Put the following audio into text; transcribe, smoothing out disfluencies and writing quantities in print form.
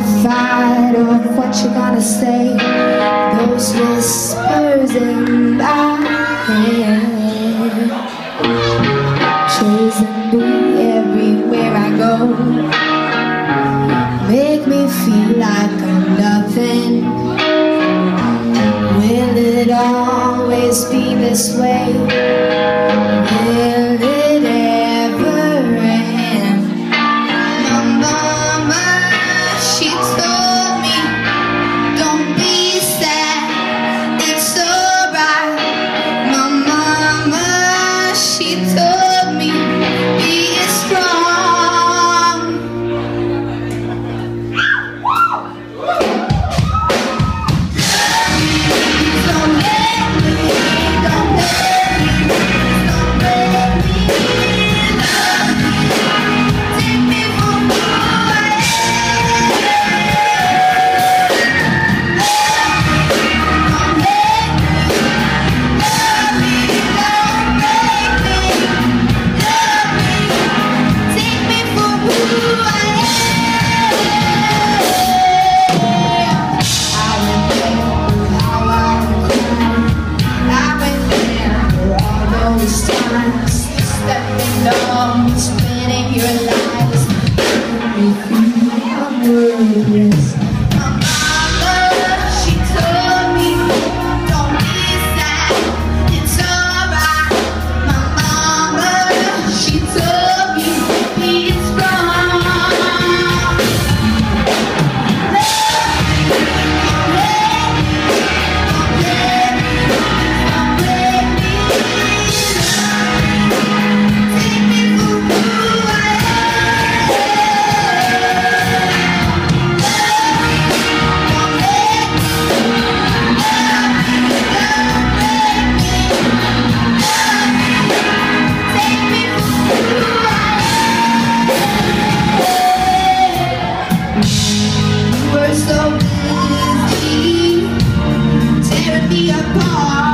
terrified of what you're gonna say. Those whispers in my head, chasing me everywhere I go, make me feel like I'm nothing. Will it always be this way? Will it ever end? My mama, she told me, don't be sad, it's alright. My mama, she told me, be strong. Don't let me, don't let me, don't let me love you. Take me for who I am. Don't let me love me, don't make me love me. Take me for who I am. I remember how I went there for all those times, stepping on, spinning your lies, I'm worthless. My mama, she told me, don't be sad, it's alright. My mama, she told me, be strong. We're so busy tearing me apart.